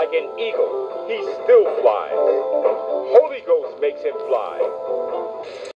like an eagle, he still flies. Holy Ghost makes him fly.